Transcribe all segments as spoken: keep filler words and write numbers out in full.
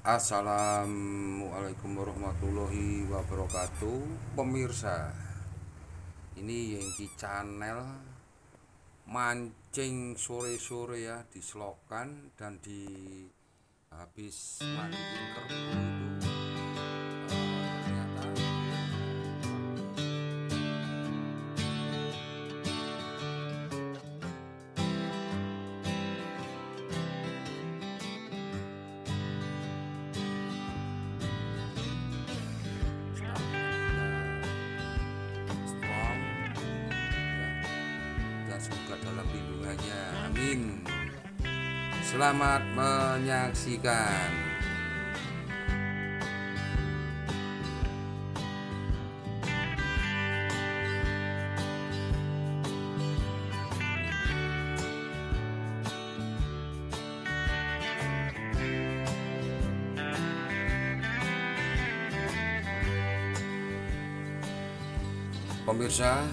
Assalamualaikum warahmatullahi wabarakatuh. Pemirsa, ini Yengki Channel mancing sore-sore ya di selokan dan di habis mancing kerbau itu eh, ternyata strong ya, dan semoga dalam lindungannya, amin. Selamat menyaksikan. Pemirsa,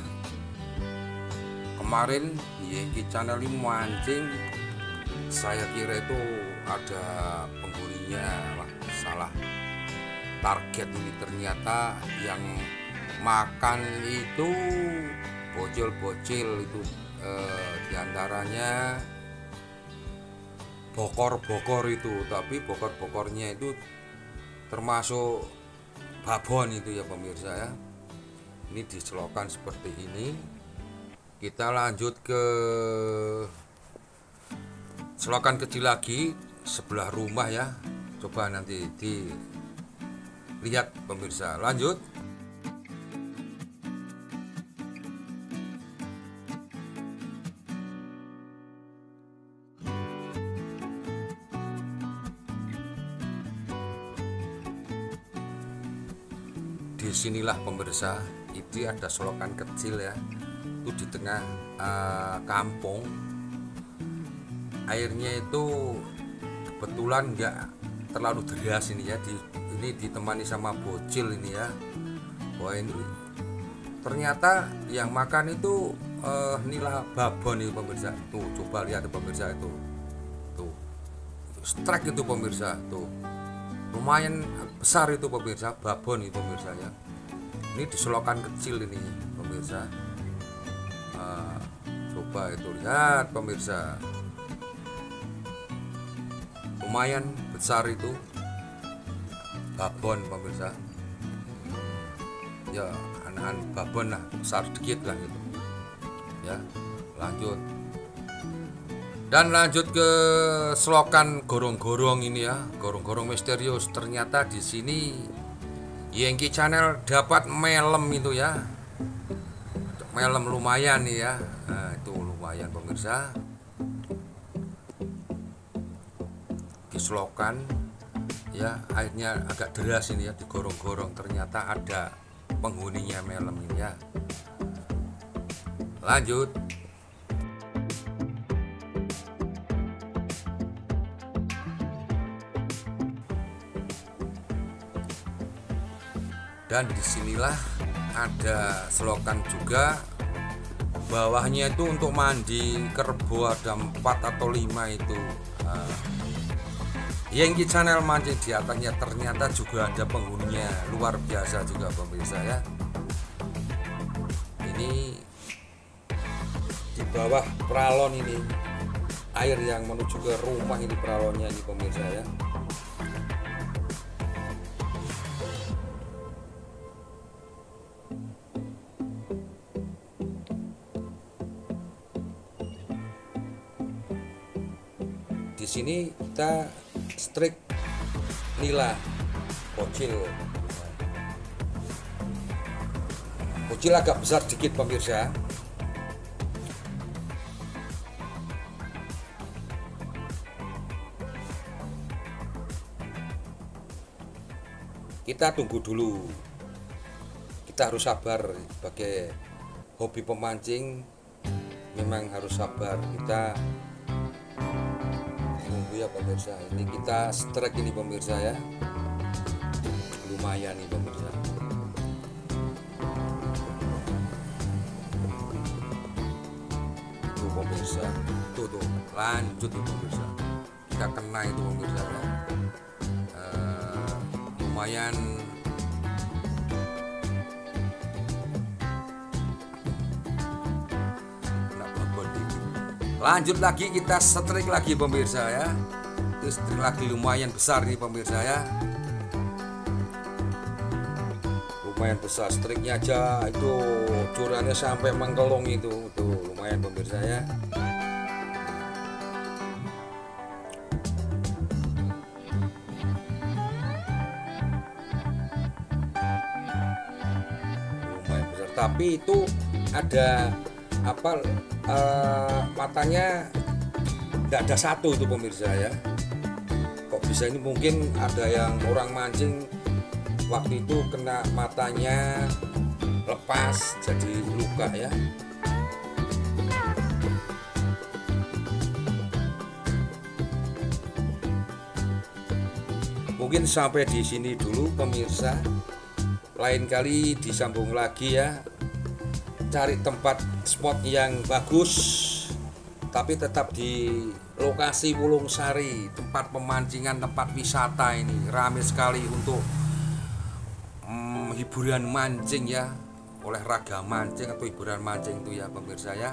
kemarin Yengki Channel ini mancing, saya kira itu ada penghuninya, wah, salah target ini. Ternyata yang makan itu bocil-bocil itu, eh, diantaranya bokor-bokor itu, tapi bokor-bokornya itu termasuk babon itu ya pemirsa ya. Ini di selokan seperti ini. Kita lanjut ke selokan kecil lagi sebelah rumah ya. Coba nanti dilihat pemirsa. Lanjut. Disinilah pemirsa, itu ada selokan kecil ya, itu di tengah uh, kampung. Airnya itu kebetulan nggak terlalu deras ini ya, di, ini ditemani sama bocil ini ya. Wah, ini ternyata yang makan itu uh, inilah babon itu pemirsa. Tuh coba lihat pemirsa itu, tuh strike itu pemirsa, tuh lumayan besar itu pemirsa, babon itu pemirsa ya. Ini di selokan kecil ini pemirsa. Uh, coba itu lihat pemirsa, lumayan besar itu babon pemirsa ya, anak-anak babon lah, besar sedikit lah gitu ya. Lanjut dan lanjut ke selokan gorong-gorong ini ya, gorong-gorong misterius. Ternyata di sini Yengki Channel dapat melem itu ya, melem lumayan nih ya. Nah, itu lumayan pemirsa di selokan ya, airnya agak deras ini ya, di gorong-gorong. Ternyata ada penghuninya melem ini ya. Lanjut. Dan disinilah ada selokan juga, bawahnya itu untuk mandi kerbau, ada empat atau lima itu. uh, Yengki Channel mancing di atasnya, ternyata juga ada penghuninya, luar biasa juga pemirsa ya. Ini di bawah peralon ini, air yang menuju ke rumah ini peralonnya ini pemirsa ya. Di sini kita strike nila bocil, bocil agak besar sedikit pemirsa. Kita tunggu dulu, kita harus sabar. Sebagai hobi pemancing memang harus sabar, kita ya pemirsa. Ini kita strike ini pemirsa ya, lumayan nih pemirsa. Tuh pemirsa, tuh tuh lanjut tuh pemirsa, kita kena itu pemirsa ya. Uh, lumayan lanjut lagi, kita setrik lagi pemirsa ya. Itu setrik lagi lumayan besar nih pemirsa ya, lumayan besar striknya aja itu curannya sampai menggelung itu tuh, lumayan pemirsa ya. Lumayan besar, tapi itu ada apa uh, matanya tidak ada satu itu pemirsa ya. Kok bisa ini? Mungkin ada yang orang mancing waktu itu kena matanya lepas jadi luka ya. Mungkin sampai di sini dulu pemirsa, lain kali disambung lagi ya. Cari tempat spot yang bagus tapi tetap di lokasi Wulung Sari, tempat pemancingan, tempat wisata ini ramai sekali untuk hmm, hiburan mancing ya, olahraga mancing atau hiburan mancing itu ya pemirsa ya.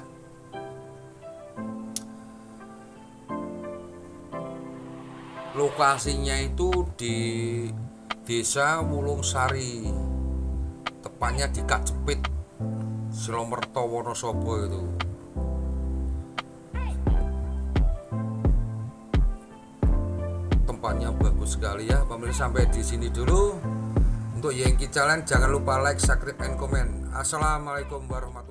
Lokasinya itu di Desa Wulung Sari, tepatnya di Kajepit, Silomerto, Wonosobo itu. Tempatnya bagus sekali ya pemirsa. Sampai di sini dulu. Untuk Yengki Challenge jangan lupa like, subscribe, and comment. Assalamualaikum warahmatullahi wabarakatuh.